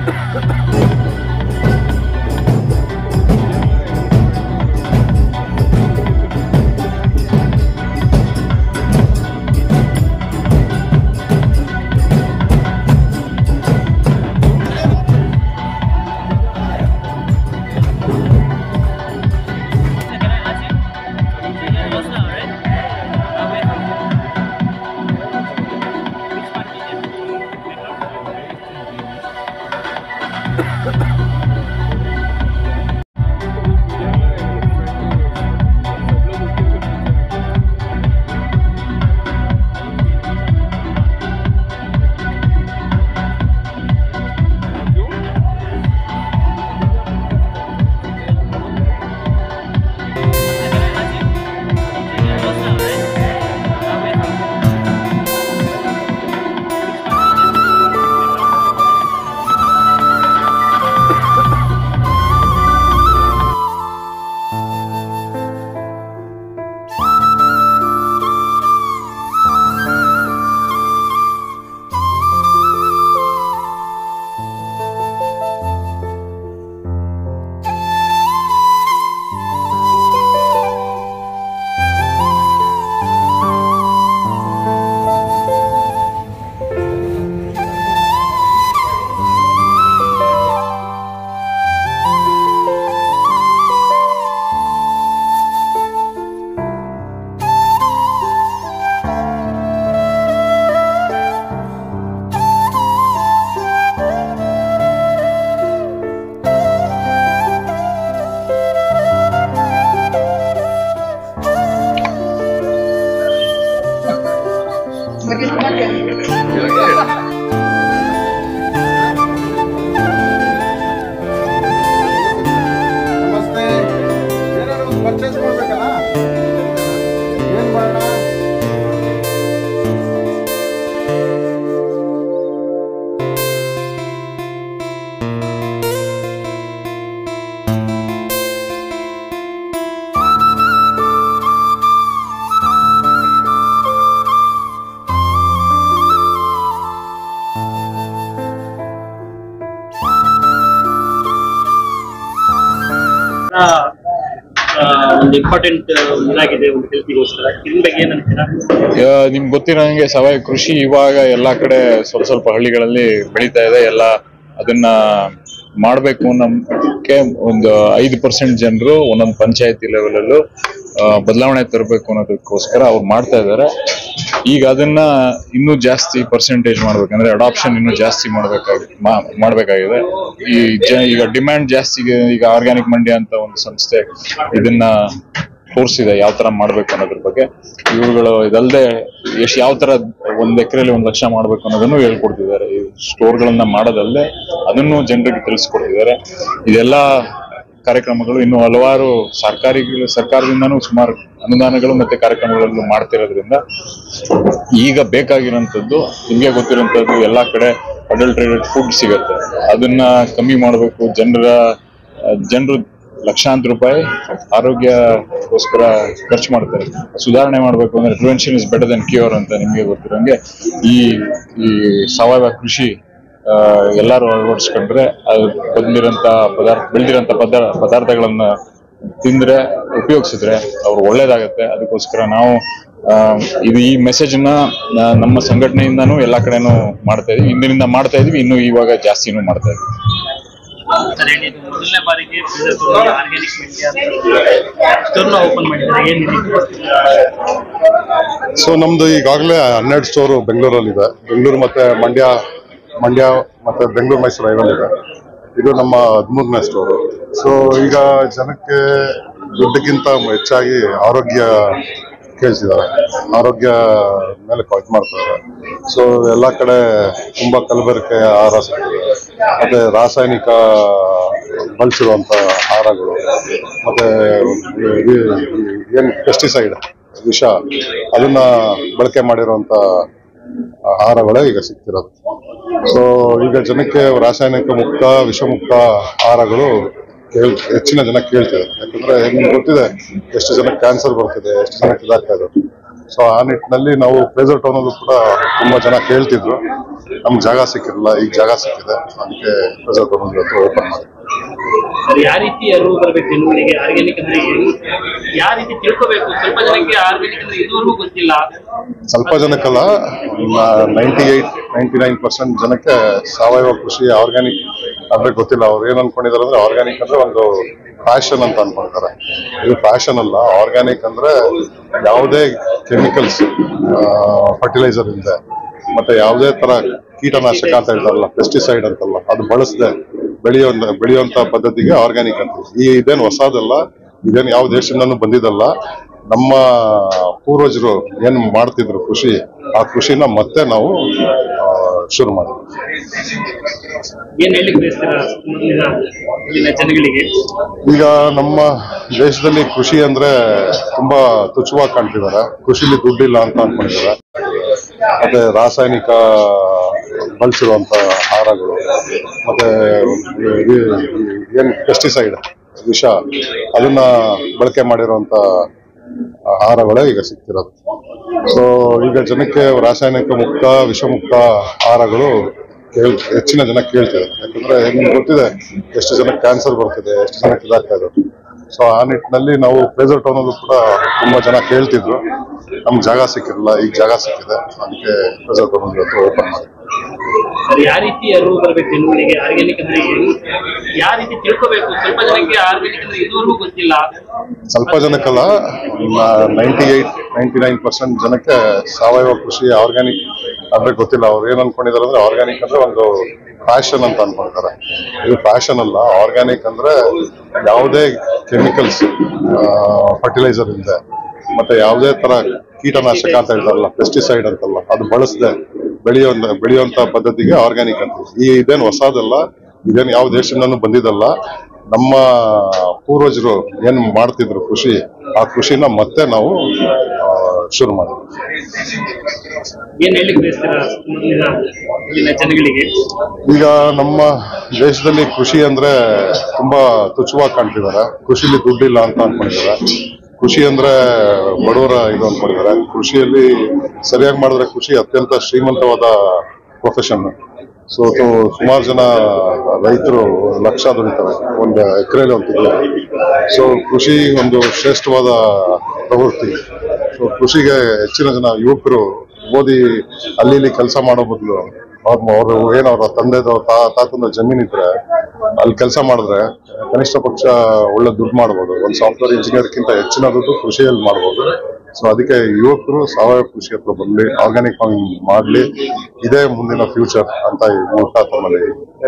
ಒಂದು ಇಂಪಾರ್ಟೆಂಟ್ ಇದಾಗಿದೆ ಒಂದು ಹೆಲ್ತಿಗೋಸ್ಕರ ಇದ್ರ ಬಗ್ಗೆ ಏನಂತೀರಾ? ನಿಮ್ಗೆ ಗೊತ್ತಿರೋಂಗೆ ಸಾವಯವ ಕೃಷಿ ಇವಾಗ ಎಲ್ಲಾ ಕಡೆ ಸ್ವಲ್ಪ ಸ್ವಲ್ಪ ಹಳ್ಳಿಗಳಲ್ಲಿ ಬೆಳೀತಾ ಇದೆ. ಎಲ್ಲ ಅದನ್ನ ಮಾಡಬೇಕು ನಮ್ಗೆ ಒಂದು 5% ಜನರು ಒಂದೊಂದು ಪಂಚಾಯತಿ ಲೆವೆಲ್ ಅಲ್ಲೂ ಬದಲಾವಣೆ ತರಬೇಕು ಅನ್ನೋದಕ್ಕೋಸ್ಕರ ಅವ್ರು ಮಾಡ್ತಾ ಇದ್ದಾರೆ. ಈಗ ಅದನ್ನ ಇನ್ನೂ ಜಾಸ್ತಿ ಪರ್ಸೆಂಟೇಜ್ ಮಾಡ್ಬೇಕಂದ್ರೆ ಅಡಾಪ್ಷನ್ ಇನ್ನೂ ಜಾಸ್ತಿ ಮಾಡ್ಬೇಕಾಗಿದೆ. ಈಗ ಡಿಮ್ಯಾಂಡ್ ಜಾಸ್ತಿ. ಈಗ ಆರ್ಗ್ಯಾನಿಕ್ ಮಂಡ್ಯ ಅಂತ ಒಂದು ಸಂಸ್ಥೆ ಇದನ್ನ ತೋರಿಸಿದೆ ಯಾವ ತರ ಮಾಡ್ಬೇಕು ಅನ್ನೋದ್ರ ಬಗ್ಗೆ. ಇವುಗಳು ಇದಲ್ಲದೆ ಯಾವ ತರ 1 ಎಕರೆಯಲ್ಲಿ 1 ಲಕ್ಷ ಮಾಡ್ಬೇಕು ಅನ್ನೋದನ್ನು ಹೇಳ್ಕೊಡ್ತಿದ್ದಾರೆ. ಈ ಸ್ಟೋರ್ಗಳನ್ನ ಮಾಡೋದಲ್ಲದೆ ಅದನ್ನು ಜನರಿಗೆ ತಿಳಿಸ್ಕೊಡ್ತಿದ್ದಾರೆ. ಇದೆಲ್ಲ ಕಾರ್ಯಕ್ರಮಗಳು ಇನ್ನು ಹಲವಾರು ಸರ್ಕಾರದಿಂದನೂ ಸುಮಾರು ಅನುದಾನಗಳು ಮತ್ತೆ ಕಾರ್ಯಕ್ರಮಗಳನ್ನು ಮಾಡ್ತಿರೋದ್ರಿಂದ ಈಗ ಬೇಕಾಗಿರೋಂಥದ್ದು ನಿಮ್ಗೆ ಗೊತ್ತಿರೋಂಥದ್ದು ಎಲ್ಲಾ ಕಡೆ ಅಡಲ್ಟ್ರೇಟೆಡ್ ಫುಡ್ ಸಿಗತ್ತೆ. ಅದನ್ನ ಕಮ್ಮಿ ಮಾಡಬೇಕು. ಜನರು ಲಕ್ಷಾಂತರ ರೂಪಾಯಿ ಆರೋಗ್ಯಕ್ಕೋಸ್ಕರ ಖರ್ಚು ಮಾಡ್ತಾರೆ. ಸುಧಾರಣೆ ಮಾಡಬೇಕು ಅಂದ್ರೆ prevention is better than cure ಅಂತ ನಿಮ್ಗೆ ಗೊತ್ತಿರೋಂಗೆ ಈ ಸಾವಯವ ಕೃಷಿ ಎಲ್ಲರೂ ಅಳವಡಿಸ್ಕೊಂಡ್ರೆ ಅದು ಬೆಳೆದಿರೋಂಥ ಪದಾರ್ಥಗಳನ್ನ ತಿಂದ್ರೆ ಉಪಯೋಗಿಸಿದ್ರೆ ಅವ್ರು ಒಳ್ಳೇದಾಗತ್ತೆ. ಅದಕ್ಕೋಸ್ಕರ ನಾವು ಈ ಮೆಸೇಜ್ ನ ನಮ್ಮ ಸಂಘಟನೆಯಿಂದಾನು ಎಲ್ಲಾ ಕಡೆನೂ ಮಾಡ್ತಾ ಇದೀವಿ. ಹಿಂದಿನಿಂದ ಮಾಡ್ತಾ ಇದೀವಿ, ಇನ್ನು ಇವಾಗ ಜಾಸ್ತಿನೂ ಮಾಡ್ತಾ ಇದೀವಿ. ಮೊದಲನೇ ಬಾರಿಗೆ ಆರ್ಗ್ಯಾನಿಕ್ ಸ್ಟೋರ್ನ ಓಪನ್ ಮಾಡಿದ್ದಾರೆ, ಏನಿದೆ? ಸೊ ನಮ್ದು ಈಗಾಗಲೇ 12 ಸ್ಟೋರು ಬೆಂಗಳೂರಲ್ಲಿ ಇದೆ. ಬೆಂಗಳೂರು ಮತ್ತೆ ಮಂಡ್ಯ ಮತ್ತೆ ಬೆಂಗಳೂರು ಮೈಸೂರು ಹೈವೇಲಿ ಇದೆ. ಇದು ನಮ್ಮ 13ನೇ ಸ್ಟೋರು. ಸೊ ಈಗ ಜನಕ್ಕೆ ದುಡ್ಡಿಗಿಂತ ಹೆಚ್ಚಾಗಿ ಆರೋಗ್ಯ ಕೇಳಿಸಿದ್ದಾರೆ, ಆರೋಗ್ಯ ಮೇಲೆ ಇದು ಮಾಡ್ತಾರೆ. ಸೊ ಎಲ್ಲ ಕಡೆ ತುಂಬಾ ಕಲಬೆರಕೆ ಆಹಾರ ಸಿಗ್ತದೆ, ಮತ್ತೆ ರಾಸಾಯನಿಕ ಬಳಸಿರುವಂತ ಆಹಾರಗಳು, ಮತ್ತೆ ಏನ್ ಪೆಸ್ಟಿಸೈಡ್ ವಿಷ ಅದನ್ನ ಬಳಕೆ ಮಾಡಿರುವಂತ ಆಹಾರಗಳೇ ಈಗ ಸಿಗ್ತಿರೋದು. ಸೊ ಈಗ ಜನಕ್ಕೆ ರಾಸಾಯನಿಕ ಮುಕ್ತ ವಿಷಮುಕ್ತ ಆಹಾರಗಳು ಹೆಚ್ಚಿನ ಜನ ಕೇಳ್ತಿದ್ದಾರೆ. ಯಾಕಂದ್ರೆ ನಿಮ್ಗೆ ಗೊತ್ತಿದೆ ಎಷ್ಟು ಜನಕ್ಕೆ ಕ್ಯಾನ್ಸರ್ ಬರ್ತಿದೆ, ಎಷ್ಟು ಜನಕ್ಕೆ ಇದಾಗ್ತಾ ಇದೆ. ಸೊ ಆ ನಿಟ್ಟಿನಲ್ಲಿ ನಾವು ಪ್ಲೇಸರ್ ಟೌನ್ ಅಲ್ಲೂ ಕೂಡ ತುಂಬಾ ಜನ ಕೇಳ್ತಿದ್ರು, ನಮ್ಗೆ ಜಾಗ ಸಿಕ್ಕಿರಲಿಲ್ಲ, ಈಗ ಜಾಗ ಸಿಕ್ಕಿದೆ, ಅದಕ್ಕೆ ಪ್ಲೇಸರ್ ಟೌನ್ ಹತ್ರ ಓಪನ್ ಮಾಡಿ. ಸರ್, ಯಾವ ರೀತಿ ಅರಿವು ಬರಬೇಕು ಜನಗಳಿಗೆ ಆರ್ಗ್ಯಾನಿಕ್ ಅಂದ್ರೆ ಏನು, ಯಾವ ರೀತಿ ತಿಳ್ಕೋಬೇಕು? ಸ್ವಲ್ಪ ಜನಕ್ಕೆ ಆರ್ಗ್ಯಾನಿಕ್ ಅಂದ್ರೆ ಇದುವರೆಗೂ ಗೊತ್ತಿಲ್ಲ. ಸ್ವಲ್ಪ ಜನಕ್ಕಲ್ಲ, 98-99% ಜನಕ್ಕೆ ಸಾವಯವ ಕೃಷಿ ಆರ್ಗ್ಯಾನಿಕ್ ಅಂದ್ರೆ ಗೊತ್ತಿಲ್ಲ. ಅವ್ರು ಏನ್ ಅನ್ಕೊಂಡಿದ್ದಾರೆ ಅಂದ್ರೆ ಆರ್ಗ್ಯಾನಿಕ್ ಅಂದ್ರೆ ಒಂದು ಫ್ಯಾಷನ್ ಅಂತ ಅನ್ಕೊಂಡಿದ್ದಾರೆ. ಇದು ಫ್ಯಾಷನ್ ಅಲ್ಲ. ಆರ್ಗ್ಯಾನಿಕ್ ಅಂದ್ರೆ ಯಾವುದೇ ಕೆಮಿಕಲ್ಸ್, ಫರ್ಟಿಲೈಸರ್ ಇಲ್ಲದೆ, ಮತ್ತೆ ಯಾವುದೇ ತರ ಕೀಟನಾಶಕ ಅಂತ ಹೇಳ್ತಾರಲ್ಲ, ಪೆಸ್ಟಿಸೈಡ್ ಅಂತಲ್ಲ, ಅದು ಬಳಸದೆ ಬೆಳೆಯುವಂತ ಪದ್ಧತಿಗೆ ಆರ್ಗ್ಯಾನಿಕ್ ಅಂತ. ಇದೇನು ಹೊಸದಲ್ಲ, ಇದೇನು ಯಾವ ದೇಶದಿಂದನೂ ಬಂದಿದ್ದಲ್ಲ. ನಮ್ಮ ಪೂರ್ವಜರು ಏನ್ ಮಾಡ್ತಿದ್ರು ಕೃಷಿ, ಆ ಕೃಷಿನ ಮತ್ತೆ ನಾವು ಶುರು ಮಾಡಿದ್ವಿ. ಏನ್ ಹೇಳಿಕ್ ಬಯಸ್ತೀರಾ ಇಲ್ಲಿನ ಜನಗಳಿಗೆ? ಈಗ ನಮ್ಮ ದೇಶದಲ್ಲಿ ಕೃಷಿ ಅಂದ್ರೆ ತುಂಬಾ ತುಚ್ಛವಾಗಿ ಕಾಣ್ತಿದ್ದಾರೆ. ಕೃಷಿಲಿ ದುಡ್ಡಿಲ್ಲ ಅಂತ ಅನ್ಕೊಂಡಿದ್ದಾರೆ. ಮತ್ತೆ ರಾಸಾಯನಿಕ ಬಳಸಿರುವಂತ ಆಹಾರಗಳು, ಮತ್ತೆ ಏನ್ ಪೆಸ್ಟಿಸೈಡ್ ವಿಷ, ಅದನ್ನ ಬಳಕೆ ಮಾಡಿರುವಂತ ಆಹಾರಗಳೇ ಈಗ ಸಿಗ್ತಿರೋದು. ಸೊ ಈಗ ಜನಕ್ಕೆ ರಾಸಾಯನಿಕ ಮುಕ್ತ, ವಿಷಮುಕ್ತ ಆಹಾರಗಳು ಹೆಚ್ಚಿನ ಜನ ಕೇಳ್ತಿದ್ದಾರೆ. ಯಾಕಂದ್ರೆ ನಿಮ್ಗೆ ಗೊತ್ತಿದೆ ಎಷ್ಟು ಜನಕ್ಕೆ ಕ್ಯಾನ್ಸರ್ ಬರ್ತಿದೆ, ಎಷ್ಟು ಜನಕ್ಕೆ ಇದಾಗ್ತಾ ಇದೆ. ಸೊ ಆ ನಿಟ್ಟಿನಲ್ಲಿ ನಾವು ಪ್ಲೇಸರ್ ಟೌನ್ ಅಲ್ಲೂ ಕೂಡ ತುಂಬಾ ಜನ ಕೇಳ್ತಿದ್ರು, ನಮ್ಗೆ ಜಾಗ ಸಿಕ್ಕಿರಲಿಲ್ಲ, ಈಗ ಜಾಗ ಸಿಕ್ಕಿದೆ, ಅದಕ್ಕೆ ಪ್ಲೇಸರ್ ಟೌನ್ ಹತ್ರ ಓಪನ್ ಮಾಡಿ. ಸರ್, ಯಾವ ರೀತಿ ಅರಿವು ಬರಬೇಕು ಜನಗಳಿಗೆ ಆರ್ಗ್ಯಾನಿಕ್ ಅಂದ್ರೆ ಏನು, ಯಾವ ರೀತಿ ತಿಳ್ಕೋಬೇಕು? ಸ್ವಲ್ಪ ಜನಕ್ಕೆ ಆರ್ಗ್ಯಾನಿಕ್ ಅಂದ್ರೆ ಇದುವರೆಗೂ ಗೊತ್ತಿಲ್ಲ. ಸ್ವಲ್ಪ ಜನಕ್ಕಲ್ಲ, 98-99% ಜನಕ್ಕೆ ಸಾವಯವ ಕೃಷಿ ಆರ್ಗ್ಯಾನಿಕ್ ಅಂದ್ರೆ ಗೊತ್ತಿಲ್ಲ. ಅವ್ರು ಏನ್ ಅನ್ಕೊಂಡಿದ್ದಾರೆ ಅಂದ್ರೆ ಆರ್ಗ್ಯಾನಿಕ್ ಅಂದ್ರೆ ಒಂದು ಫ್ಯಾಷನ್ ಅಂತ ಅನ್ಕೊಂಡಿದ್ದಾರೆ. ಇದು ಫ್ಯಾಷನ್ ಅಲ್ಲ. ಆರ್ಗ್ಯಾನಿಕ್ ಅಂದ್ರೆ ಯಾವುದೇ ಕೆಮಿಕಲ್ಸ್, ಫರ್ಟಿಲೈಸರ್ ಇಲ್ಲದೆ, ಮತ್ತೆ ಯಾವುದೇ ತರ ಕೀಟನಾಶಕ ಅಂತ ಹೇಳ್ತಾರಲ್ಲ, ಪೆಸ್ಟಿಸೈಡ್ ಅಂತಲ್ಲ, ಅದು ಬಳಸದೆ ಬೆಳೆಯುವಂತ ಪದ್ಧತಿಗೆ ಆರ್ಗ್ಯಾನಿಕ್ ಅಂತ. ಇದೇನು ಹೊಸದಲ್ಲ, ಇದೇನು ಯಾವ ದೇಶದಿಂದನೂ ಬಂದಿದ್ದಲ್ಲ. ನಮ್ಮ ಪೂರ್ವಜರು ಏನ್ ಮಾಡ್ತಿದ್ರು ಕೃಷಿ, ಆ ಕೃಷಿನ ಮತ್ತೆ ನಾವು ಶುರು ಮಾಡಿದ್ವಿ. ಏನ್ ಹೇಳಿಕ್ ಬಯಸ್ತೀರಾ ಇಲ್ಲಿನ ಜನಗಳಿಗೆ? ಈಗ ನಮ್ಮ ದೇಶದಲ್ಲಿ ಕೃಷಿ ಅಂದ್ರೆ ತುಂಬಾ ತುಚ್ಛವಾಗಿ ಕಾಣ್ತಿದ್ದಾರೆ. ಕೃಷಿಲಿ ದುಡ್ಡಿಲ್ಲ ಅಂತ ಅನ್ಕೊಂಡಿದ್ದಾರೆ. ಕೃಷಿ ಅಂದ್ರೆ ಬಡವರ ಇದು ಅನ್ಕೊಂಡಿದ್ದಾರೆ. ಕೃಷಿಯಲ್ಲಿ ಸರಿಯಾಗಿ ಮಾಡಿದ್ರೆ ಕೃಷಿ ಅತ್ಯಂತ ಶ್ರೀಮಂತವಾದ ಪ್ರೊಫೆಷನ್. ಸೊ ಸುಮಾರು ಜನ ರೈತರು ಲಕ್ಷ ದುಡಿತಾರೆ ಒಂದು ಎಕರೆಯಲ್ಲಿ ಒಂದು ತಿಂಗಳು. ಸೊ ಕೃಷಿ ಒಂದು ಶ್ರೇಷ್ಠವಾದ ಪ್ರವೃತ್ತಿ. ಸೊ ಕೃಷಿಗೆ ಹೆಚ್ಚಿನ ಜನ ಯುವಕರು ಓದಿ ಅಲ್ಲಿ ಇಲ್ಲಿ ಕೆಲಸ ಮಾಡೋ ಬದಲು ಅವ್ರು ಅವ್ರ ತಂದೆದು ತಾತಂದ ಜಮೀನಿದ್ರೆ ಅಲ್ಲಿ ಕೆಲಸ ಮಾಡಿದ್ರೆ ಕನಿಷ್ಠ ಪಕ್ಷ ಒಳ್ಳೆ ದುಡ್ಡು ಮಾಡ್ಬೋದು. ಒಂದು ಸಾಫ್ಟ್ವೇರ್ ಇಂಜಿನಿಯರ್ಗಿಂತ ಹೆಚ್ಚಿನ ದುಡ್ಡು ಕೃಷಿಯಲ್ಲಿ ಮಾಡ್ಬೋದು. ಸೊ ಅದಕ್ಕೆ ಯುವಕರು ಸಾವಯವ ಕೃಷಿ ಹತ್ರ ಬರಲಿ, ಆರ್ಗ್ಯಾನಿಕ್ ಫಾರ್ಮಿಂಗ್ ಮಾಡಲಿ, ಇದೇ ಮುಂದಿನ ಫ್ಯೂಚರ್ ಅಂತ ಈ ಮೂಲಕ ತಮ್ಮಲ್ಲಿ.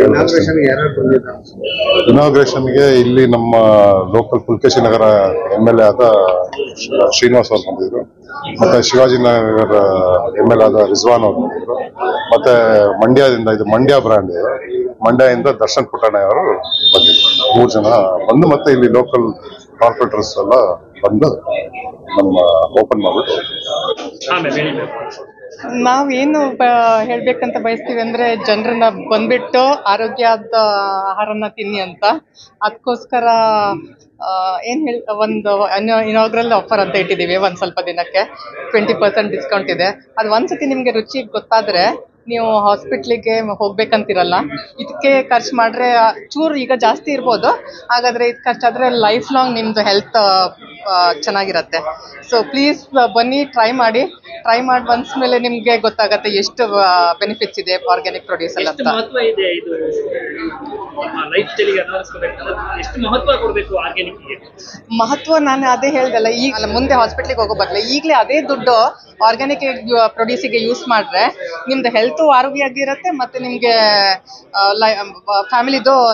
ಇನಾಗ್ರೇಷನ್ಗೆ ಇಲ್ಲಿ ನಮ್ಮ ಲೋಕಲ್ ಪುಲ್ಕೇಶಿ ನಗರ MLA ಆದ ಶ್ರೀನಿವಾಸ್ ಅವ್ರು ಬಂದಿದ್ರು, ಮತ್ತೆ ಶಿವಾಜಿನಗರ MLA ಆದ ರಿಜ್ವಾನ್ ಅವ್ರು ಬಂದಿದ್ರು, ಮತ್ತೆ ಮಂಡ್ಯದಿಂದ, ಇದು ಮಂಡ್ಯ ಬ್ರ್ಯಾಂಡ್, ಮಂಡ್ಯದಿಂದ ದರ್ಶನ್ ಪುಟ್ಟಣ್ಣ ಅವರು ಬಂದಿದ್ರು. 3 ಜನ ಬಂದು ಮತ್ತೆ ಇಲ್ಲಿ ಲೋಕಲ್ ಕಾರ್ಪೊರೇಟರ್ಸ್ ಎಲ್ಲ ಬಂದು ನಮ್ಮ ಓಪನ್ ಮಾಡ್ಬಿಟ್ಟು. ನಾವೇನು ಹೇಳ್ಬೇಕಂತ ಬಯಸ್ತೀವಿ ಅಂದ್ರೆ ಜನರನ್ನ ಬಂದ್ಬಿಟ್ಟು ಆರೋಗ್ಯದ ಆಹಾರನ ತಿನ್ನಿ ಅಂತ. ಅದಕ್ಕೋಸ್ಕರ ಒಂದು ಇನಾಗ್ರಲ್ ಆಫರ್ ಅಂತ ಇಟ್ಟಿದ್ದೀವಿ. ಒಂದು ಸ್ವಲ್ಪ ದಿನಕ್ಕೆ 20% ಡಿಸ್ಕೌಂಟ್ ಇದೆ. ಅದು ಒಂದ್ಸತಿ ನಿಮಗೆ ರುಚಿ ಗೊತ್ತಾದ್ರೆ ನೀವು ಹಾಸ್ಪಿಟ್ಲಿಗೆ ಹೋಗ್ಬೇಕಂತಿರಲ್ಲ. ಇದಕ್ಕೆ ಖರ್ಚು ಮಾಡ್ರೆ ಚೂರು ಈಗ ಜಾಸ್ತಿ ಇರ್ಬೋದು, ಹಾಗಾದ್ರೆ ಇದು ಖರ್ಚಾದ್ರೆ ಲೈಫ್ ಲಾಂಗ್ ನಿಮ್ದು ಹೆಲ್ತ್ ಚೆನ್ನಾಗಿರತ್ತೆ. ಸೊ ಪ್ಲೀಸ್ ಬನ್ನಿ, ಟ್ರೈ ಮಾಡಿ ಬಂದ್ಮೇಲೆ ನಿಮ್ಗೆ ಗೊತ್ತಾಗತ್ತೆ ಎಷ್ಟು ಬೆನಿಫಿಟ್ಸ್ ಇದೆ ಆರ್ಗ್ಯಾನಿಕ್ ಪ್ರೊಡ್ಯೂಸ್ ಅಲ್ಲಿ ಅಂತ. ಮಹತ್ವ ಇದೆ ಇದು ಲೈಫ್ ಸ್ಟೈಲಿಗೆ ಅಳವಡಿಸಬೇಕಂದ್ರೆ ಎಷ್ಟು ಮಹತ್ವ ಕೊಡಬೇಕು ಆರ್ಗ್ಯಾನಿಕ್ಗೆ? ಮಹತ್ವ ನಾನು ಅದೇ ಹೇಳ್ದಲ್ಲ, ಈಗ ಮುಂದೆ ಹಾಸ್ಪಿಟ್ಲಿಗೆ ಹೋಗೋ ಬದಲು ಈಗಲೇ ಅದೇ ದುಡ್ಡು ಆರ್ಗ್ಯಾನಿಕ್ ಪ್ರೊಡ್ಯೂಸಿಗೆ ಯೂಸ್ ಮಾಡಿದ್ರೆ ನಿಮ್ದು ಹೆಲ್ತು ಆರೋಗ್ಯ ಆಗಿರುತ್ತೆ, ಮತ್ತೆ ನಿಮಗೆ ಫ್ಯಾಮಿಲಿದು